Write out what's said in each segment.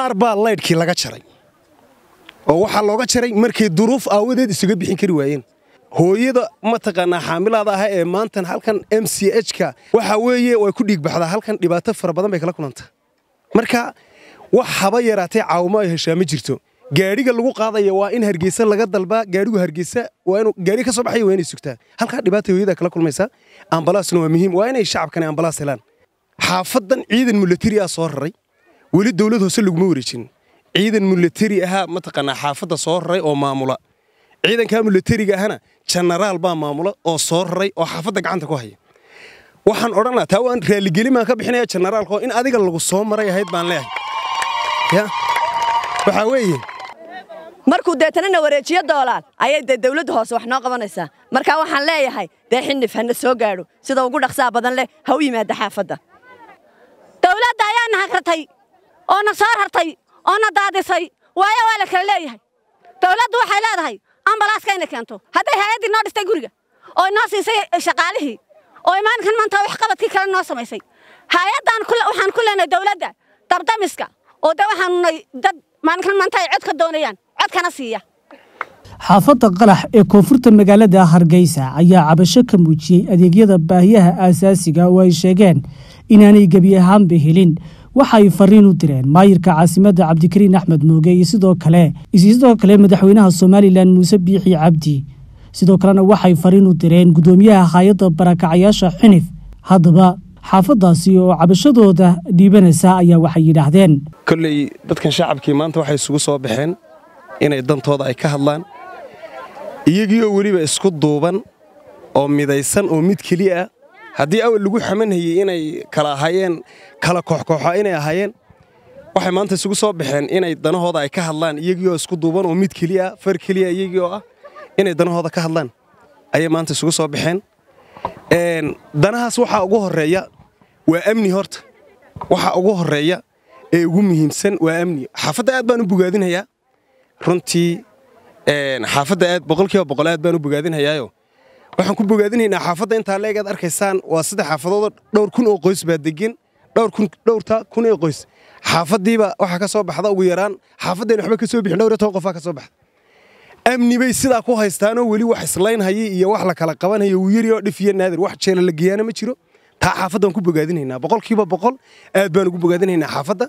qaar baa laydhkii laga jaray oo waxa looga jaray markay duruuf aawadeed isuga bixin kari waayeen hooyada mataqaanaa xaamilaada ah ee maantan halkan MCH-ka waxa weeye way ku dhiig baxdaa halkan dhibaato fara badan bay kala kulanta marka wax haba yaraatay caawimo ay heshaa ma jirto gaariga lagu qaadayo waa in Hargeysa laga dalba gaarigu Hargeysa waa inuu gaari ka soo baxay waa inay sugtaa halka dhibaato hooyada kala kulmaysa ambalaasna waa muhiim waa inay shacabkana ambalaas helaan xaafadan ciidan military ah soo raray wali dawlad hoose lagu ma wareejin ciidan military ah mataqaanaa xaafada soo raray oo maamula ciidanka military-ga ahna generaal baa maamula oo soo raray oo xaafada gacanta ku haya waxaan oranaa taa waan raali gelin ka bixinaya generaalka in adiga lagu soo maray ahayd baan leeyahay waxa weeye markuu deetanana wareejiyo doolaan ayay dawladda hoose wax noo qabanaysaa marka waxaan leeyahay xinif hana soo gaadho sida ugu dhaqsaa badan leh ha u yimaado xaafada dawladda ayaa nahartay oo na soo hartay oo na daadisay waayo waa la kala leeyahay dawladdu waxay leedahay ambalaaska inay keento haday hay'adii noo dhistay guriga oo noo siisay shaqaalihii oo imaankan maanta wax qabadkii kale noo samaysay hay'adan waxaan ku leenahay dawladda dabdamiska oo waxaan dad maankan maanta ay cod ka doonayaan cod kana siiya xaafadda qalax ee koonfurta magaalada Hargeysa ayaa cabasho ka muujiyay adeegyada baahiyaha aasaasiga oo ay sheegeen inaanay gabi ahaanba helin waxa ay fariin u direen maayirka caasimadda Cabdikariin Axmed Mooge iyo sidoo kale madaxweynaha Soomaaliland Muuse Biixi Cabdi sidoo kalena waxay fariin u direen gudoomiyaha hay'adda barakacayaasha xinif haddaba xaafadaasi oo cabashadooda dhiibanaysa ayaa waxay yiraahdeen kulli dadkan shacabkii maanta waxay isugu soo baxeen inay dantooda ay ka hadlaan iyagoo waliba isku duuban oo midaysan oo mid kaliya haddii awal lagu xamanayay inay kala hayeen kala koox-kooxa inay ahaayeen waxay maanta isugu soo baxeen inay danahooda ay ka hadlaan iyagoo isku duuban oo mid kaliya far kaliya iyagoo ah inay danahooda ka hadlaan ayay maanta isugu soo baxeen danahaas waxa ugu horeeya waa amni horta waxa ugu horeeya ee ugu muhiimsan waa amni xaafadda aad baan u bogaadinayaa runtii xaafadda aad boqolkiiba aad baan u bogaadinayaayo waxaan ku bogaadinaynaa xaafadda inta leegaad arkaysaan waa saddex xaafadood dhowr kun oo qoys baa degan dhowrta kun ee qoys xaafadiiba waxa ka soo baxda ugu yaraan xaafadeen waxba ka soo bixin dhowr 10 qof ka soo baxda amni bay sidaa ku haystaan oo wali wax islayn hayay iyo wax la kala qabanayo uu yiri oo dhif iyo naadir wax jeel la geeyana ma jiro taa xaafadan ku bogaadinaynaa boqolkiiba aad baan ugu bogaadinaynaa xaafadda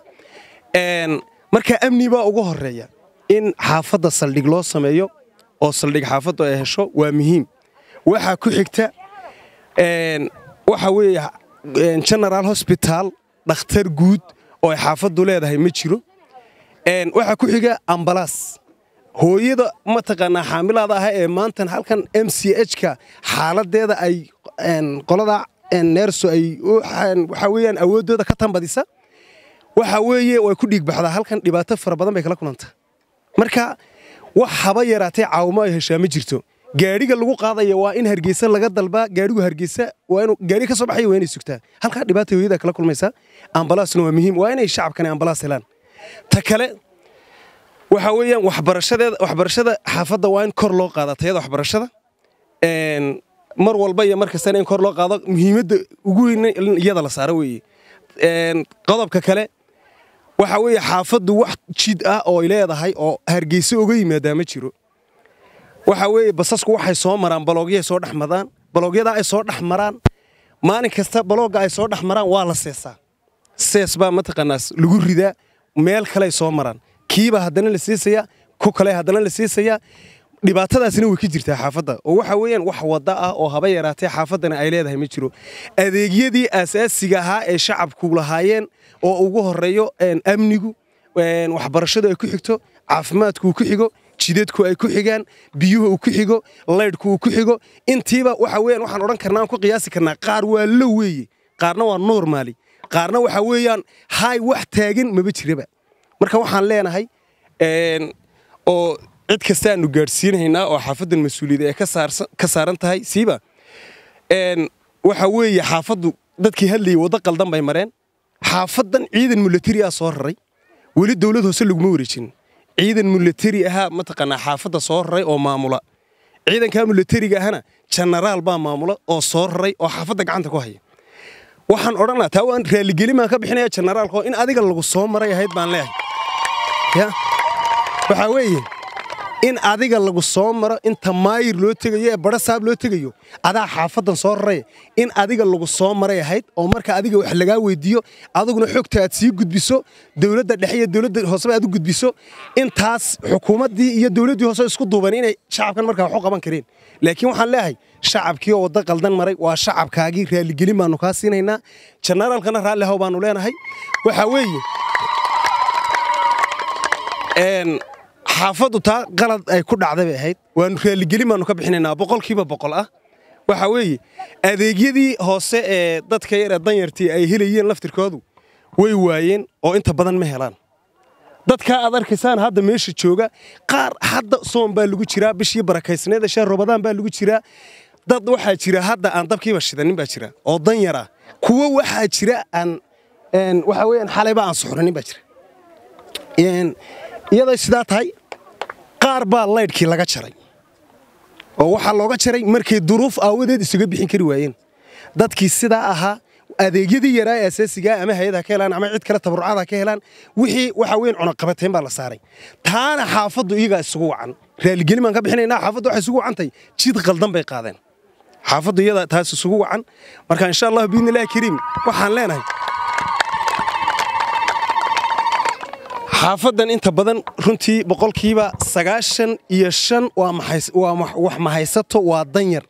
marka amni baa ugu horeeya in xaafadda saldhig loo sameeyo oo saldhig xaafadda ay hesho waa muhiim waxa ku xigta waxa weeye general hospital dhakhtar guud oo xaafaddu leedahay ma jiro waxa ku xiga ambalaas hooyada mataqaanaa xaamilaada ah ee maantan halkan MCH-ka xaaladeeda ay qolada neerso ay waxa weeyaan awoodooda ka tanbadisa waxa weeye way ku dhiig baxdaa halkan dhibaato fara badan bay kala kulanta marka wax haba yaraatay caawimo ay heshaa ma jirto gaariga lagu qaadayo waa in Hargeysa laga dalba gaarigu Hargeysa waa inuu gaari ka soo baxay waa inay sugtaa halka dhibaato hooyada kala kulmaysa ambalaasna waa muhiim waa inay shacabkana ambalaas helaan ta kale waxa weeyaan waxbarashada xaafadda waa in kor loo qaado tayada waxbarashada mar walba iyo mar kasta in kor loo qaado muhiimadda ugu weyn iyada la saaro weeye qodobka kale waxa weeye xaafaddu wax jid ah oo leedahay oo Hargeysa uga yimaada ma jiro waxa weeye basasku waxay soo maraan baloogyada soo dhaxmadaan baloogyada ay soo dhaxmaraan maalin kasta balooga ay soo dhaxmaraan waa la sees baa mataqaanaas lagu ridaa meel kale soo maraan kiiba haddana la siisaya ku kale haddana la siisaya dhibaatadaasina way ka jirtaa xaafadda oo waxa weeyaan wax wada ah oo haba yaraatay xaafadana ay leedahay ma jiro adeegyadii asaasiga ahaa ee shacabku lahaayeen oo ugu horeeyo amnigu waxbarashadu ay ku xigto caafimaadku ku xigo jidadku ay ku xigaan biyuhu ku xigo laydhku ku xigo intiiba waxa weeyaan waxaan oran karnaa ku qiyaasi karnaa qaar waa la weeye qaarna waa normal qaarna waxa weeyaan hay wax taagan ma jiraba marka waxaan leenahay oo cid kasta aanu gaarsiinaynaa oo xaafaddan mas'uuliyad ay ka saaran tahay siiba waxa weeye xaafaddu dadkii hadlayay wada qaldan bay mareen xaafaddan ciidan military ah soo raray wali dawlad hoose lagu ma wareejin ciidan military ah mataqaanaa xaafadda soo raray oo maamula ciidanka military-ga ahna generaal baa maamula oo soo raray oo xaafadda gacanta ku haya waxaan oranaa taa waan raali gelin ka bixinaya generaalka in adiga lagu soo maray ahayd baan leeyahay ya waxa weeye in adiga lagu soo maro inta maayir loo tegayo ee barasaab loo tegayo adaa xaafadan soo raray in adiga lagu soo maray ahayd oo marka adiga wax laga weydiiyo adiguna xogta aad sii gudbiso dawladda dhexe iyo dawladda hoose aad u gudbiso intaas xukuumadii iyo dawladdii hoose isku duuban inay shacabkan markaa wax u qaban kareen laakiin waxaan leeyahay shacabkii oo wada qaldan maray waa shacabkaagii raali gelin baanu ka siinaynaa generalkana raali haw baanu leenahay waxa weeye xaafadu taa qalad ay ku dhacday ahayd waan raali gelin baanu ka bixinaynaa 100% ah waxa weeye adeegyadii hoose ee dadka yar danyartii ay helayeen laftirkoodu way waayeen oo inta badan ma helaan dadka aad arkaysaan hadda meesha jooga qaar hadda soon baa lagu jiraa bishii barakaysneed ee Ramadan baa lagu jiraa dad waxa jira hadda aan dabkiiba shidanin baa jira oo danyar ah kuwa waxa jira aan waxa weeyaan xalayba aan suxranin baa jira iyada sidaa tahay qaar baa laydhkii laga jaray oo waxa looga jaray markay duruuf aawadeed isuga bixin kari waayeen dadkii sidaa ahaa adeegyadii yaraa ee asaasiga ama hay'adaha ka helaan ama cid kale tabarucaada ka helaan wixii waxa weyn cunaqabateen baa la saaray taana xaafadu iyaga isugu wacan raali gelin baan ka bixinaynaa xaafadu waxay isugu wacantay jid qaldan bay qaadeen xaafadu iyada taas isugu wacan marka insha Allah biidnillaahi kariim waxaan leenahay xaafadan inta badan runtii 95% waa wax mahaysato waa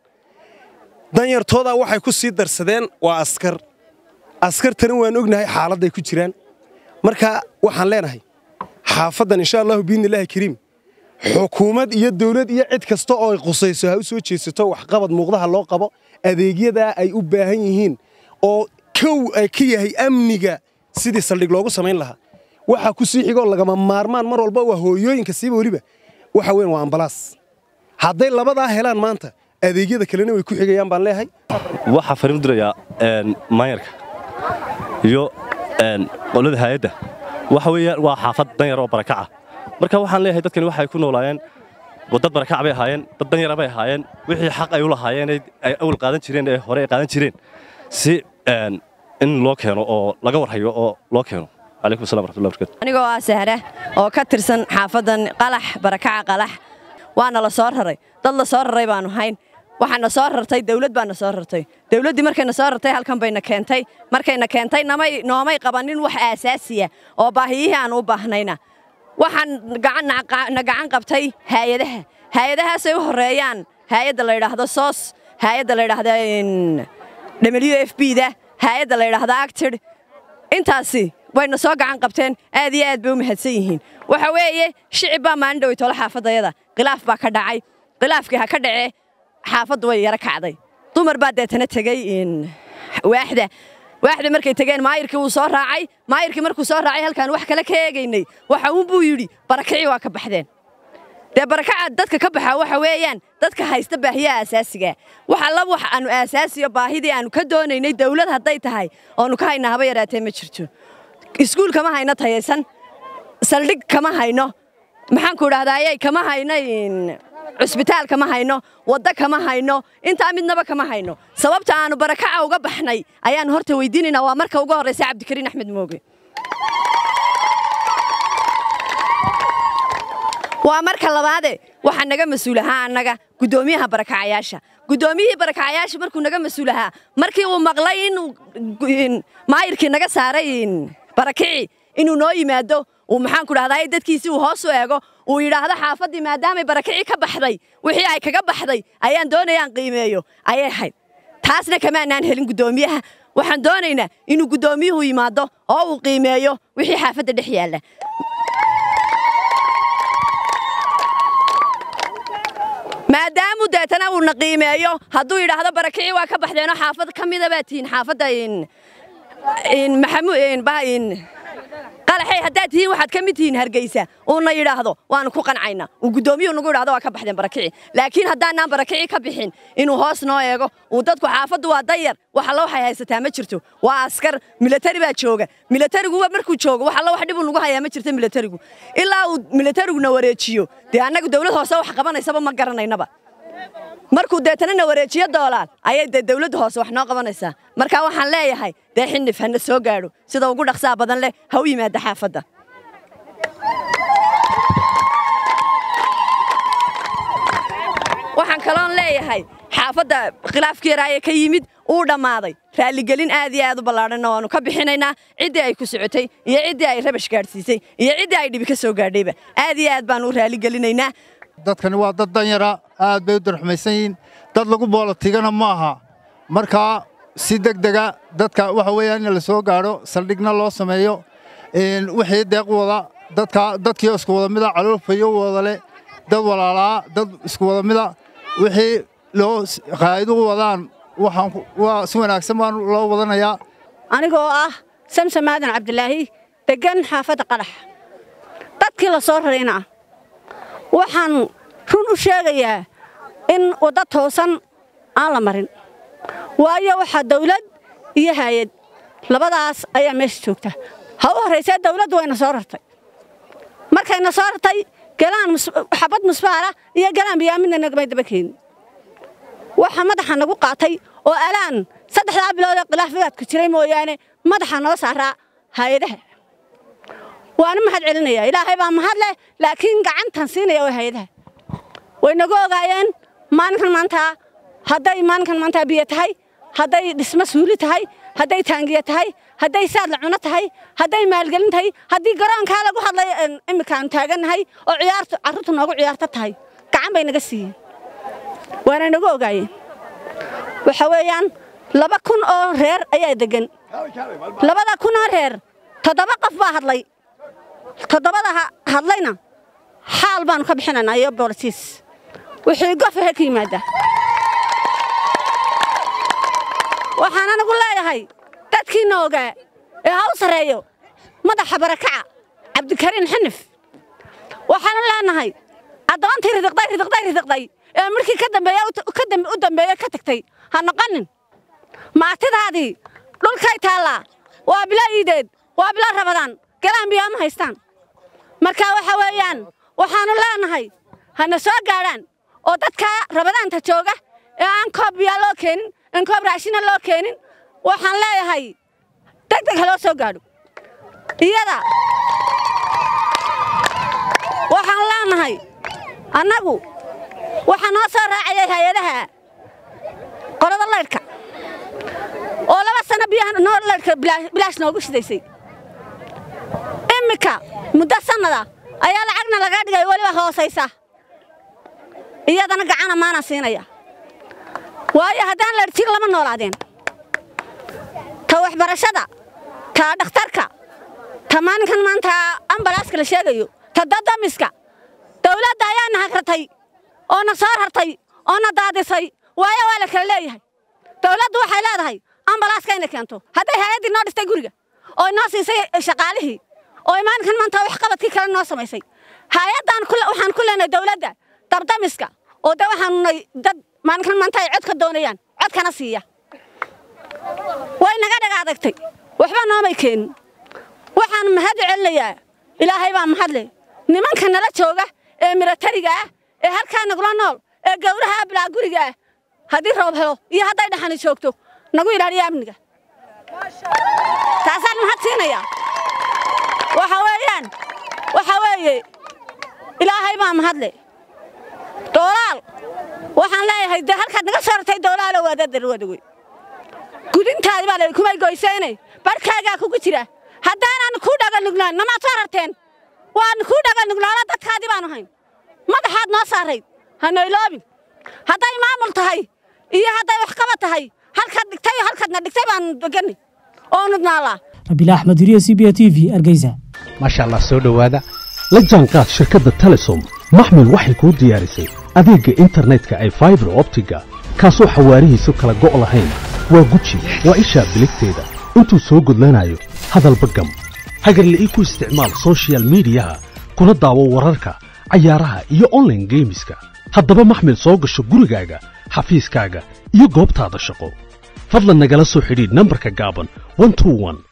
danyartooda waxay ku sii darsadeen waa askartana waan ognahay xaaladday ku jiraan marka waxaan leenahay xaafadan insha Allah biidnillaahi kariim xukuumad iyo dawlad iyo cid kasta oo ay qusayso ha u soo jeesato wax qabad muuqdaha loo qabo adeegyada ay u baahan yihiin oo ay ka yahay amniga sidii saldhig loogu sameyn lahaa waxa ku sii xigo lagama maarmaan mar walba waa hooyooyinka siiba waliba waxa weyn waa ambalaas hadday labadaa helaan maanta adeegyada kalena way ku xigayaan baan leeyahay waxa fariin diraya maayarka iyo qolada hay'adda waxa weeyaan waa xaafad danyar oo barakaca marka waxaan leeyahay dadkani waxay ku noolaayeen wadad barakac bay ahaayeen dad danyar bay ahaayeen wixii xaq ay u lahaayeen ay awal qaadan jireen ee hore ay qaadan jireen si in loo keeno oo laga warhayo oo loo keeno عليكم السلام ورحمة الله وبركاته. أنا جوا سهرة أو كترسن حافظا قلح بركع قلح وأنا لصار هري ضل صار هري بانو هين وحنا صار هرتي دولة بنا صار هرتي دولة دي مركنا صار هرتي هل كان بينا كنتي مركنا كنتي نامي قوانين وح أساسية أو باهيها أو باهنينا وحن نقعن قبتي هايدها سووا هريان هايد اللي هذا صوص هايد اللي هذا WFP ده هايد اللي هذا أكتر intaasi wayna soo gacan qabteen aad iyo aad bay u mahadsan yihiin waxa weeye shicib baa maan dhaw tolo xaafadayada khilaaf baa ka dhacay khilaafkii ha ka dhacay xaafadu way yara kacday dumar baa deetana tagay in waaxda markay tageen maayirkii uu soo raacay maayirkii markuu soo raacay halkaan wax kale ka eegaynay waxa uu buu yiri barakacii waa ka baxdeen de barakaca dadka ka baxa waxa weeyaan dadka haysta baahiyaha asaasiga waxa la wax aanu asaasiyo baahidii aanu ka doonaynay dawlad haday tahay oo ka hayna haba yaraatee ma jirto iskuul kama hayna tayaysan saldhig kama hayno maxaan ku raadayay kama hayno cusbitaal kama hayno wada kama hayno inta midnaba kama hayno sababta aanu barakaca uga baxnay ayaan horta weydiinayna waa marka ugu horeysay Cabdikariin Axmed Mooge waa marka labaade waxa naga mas'uulaha anaga gudoomiyaha barakacayaasha markuu naga mas'uulaha markii uu maqlay in maayirkii naga saaray barakici inuu noo yimaado uu maxaan ku raadayay dadkiisii uu hoos u eego uu yiraahdo xaafadii maadaama barakici ka baxday wixii ay kaga baxday ayaan doonayaan qiimeeyo ayay hayd taasna kama aanan helin gudoomiyaha waxaan doonaynaa inuu gudoomiyuhu yimaado oo uu qiimeeyo wixii xaafadda dhex yaala maadaama deetana uu naqiimeeyo hadduu yiraahdo barakici waa ka baxdeeno xaafad kamida baatiin xaafadda in maxamuud baayin qalaxay haddaad tihiin waxaad ka mid tihiin Hargeysa oo na yiraahdo waan ku qancayna uu gudoomiyuhu nagu yiraahdo waa ka baxdeen barakici laakiin haddaanaan barakici ka bixin inuu hoos noo eego uu dadku xaafaddu waa dayar waxa la waxay haysataa ma jirto waa askar military baa jooga militarigu markuu joogo waxa la wax dhib lagu hayaa ma jirto militarigu ilaa uu militariguna wareejiyo de anagu dawlad hoose wax qabanaysaba ma garanaynaba markuu deetana wareejiyo doolaad ayay dawladda hoose wax noo qabanaysaa marka waxaan leeyahay xinif hana soo gaadho sida ugu dhaqsaha badan leh ha u yimaado xaafadda leeyahay xaafadda khilaafkii raaya ka yimid uu dhamaaday raaligelin aad iyo aad u ballaaran waanu ka bixinaynaa cidii ay ku socotay iyo cidii ay rabash gaarsiisay iyo cidii ay dhibi ka soo gaadhayba aad iyo aad baan u raaligelinaynaa dadkani waa dad danyara aad bay u darxmaysan yihiin dad lagu boolatigana ma aha marka si degdega dadka waxa weeyaan in la soo gaadho saldhigna loo sameeyo wixii deeq wada dadkii isku wada mida caloolfayo wada leh dad walaalaa dad isku wada mida wixii loo qaa'ido wadaan waa si wanaagsan baan loo wadanayaa anigoo ah samsam aadan cabdilaahi degan xaafadda qalax dadkii la soo rarayna waxaan run u sheegayaa in wadda toosan aan la marin waayo waxaa dawlad iyo hay'ad labadaas ayaa meesha joogta ha u horreysay dawladdu wayna soo rartay markayna soo rartay galaan xabad musbaara iyo galaan biyaamidna nagmay daba keenin waxa madaxa nagu qaatay oo alaan 3 bilood ee khilaafaadku jiray mooyaane madaxa noo saaraa hay'adaha waana mahad celinaya ilaahay baa mahad leh laakiin gacantan siinaya way hay'adaha way nagu ogaayeen maalinkan maanta biyo tahay hadday dhismo suuli tahay hadday taangiya tahay hadday saad la cuno tahay hadday maalgelin tahay haddii garoonka lagu hadlay imkaan taaganahay oo ciyaartu carruurtu noogu ciyaarta tahay gacan bay naga siiyeen waana nagu ogaayeen waxa weeyaan 2,000 oo reer ayaa degan 2,000 oo reer 7 qof baa hadlay 7 hadlayna xaal baan ka bixinaynaa iyo boolisiis wixii gofaha ka yimaada waxaan anagu leeyahay dadkii nooga ee ha u sareeyo madaxa barakaca cabdikariin xanif waxaan leenahay adoontii ridiqday ee markii ka dambeeyay ka tagtay ha noqonin maatidaadii dhulkay taala waa bilaa iideed waa bilaa rabadaan galaan biyo ma haystaan marka waxa weeyaan waxaan leenahay hana soo gaaraan oo dadka rabadaanta jooga ee aan koob biyo loo keenin in koob raashin loo keenin waxaan leeyahay degdeg loo soo gaadho iyada waxaan leenahay annagu waxaan noo soo raacay hay'adaha qolada leerka oo 2 sano biyaha noo leerka bilaash noogu shidaysay imika muddo sanada ayaa lacagna laga dhigay waliba hoosaysa iyadana gacan amaana siinaya waayo haddaan leertiga lama noolaadeen ta waxbarashada ta dhakhtarka ta maalinkan maanta ambalaaska la sheegayo ta dadamiska dawladda ayaa nahagrtay oo na soo hartay oo na daadisay waayo waa la kala leeyahay dawladdu waxay leedahay ambalaaska inay keento hadday hay'adii noo dhistay guriga oo noo siisay shaqaalihii oo maalinkan maanta wax qabadkii kale noo samaysay hay'adan waxaan ku leenahay dawladda dabdamiska oo waxaan dad maalinkan maanta ay cod ka doonayaan codkana siiya way naga dhagaadagtay waxba noomay keenin waxaan mahad celinayaa ilaahay baa mahad leh nimanka nala jooga ee milatariga ah ee halkaa nagula nool ee gawraha bilaa guriga ah haddii roob helo iyo hadday dhaxani joogto nagu ilaaliya amniga taasaan mahad siinaya waxa weeye ilaahay baa mahad leh doolaal waxaan leeyahay halkaad naga soo rartay doolaalo waadadalwadawey gudintaadi baa leeyahay kumay goyseenay barkaagaa kugu jira haddaanan ku dhagalnuglaan namaad soo rarteen waan ku dhagalnuglaala dadkaadii baanu hayn madaxaad noo saarayd hana iloobin hadday maamul tahay iyo hadday wax qaba tahay halkaad dhigtay iyo halkaadna dhigtay baan deganay oo nudnaalaa rabiil axmed uriya CBA TV Hargeysa maasha Allah soo dhawaada la jaanqaad shirkadda Telesom maxmil waxay ku diyaarisay adeegga internetka ay fiber optiga kaasoo xawaarihiisu kala go' lahayn waa guji waa isha biligteeda intuu soo gudlanayo hadalba gam hagarla'ii ku isticmaal social mediaha kuna daawo wararka cayaaraha iyo online gameska haddaba maxmil soo gasho gurigaaga xafiiskaaga iyo goobtaada shaqo fadlan nagala soo xidhiidh nambarka gaaban 121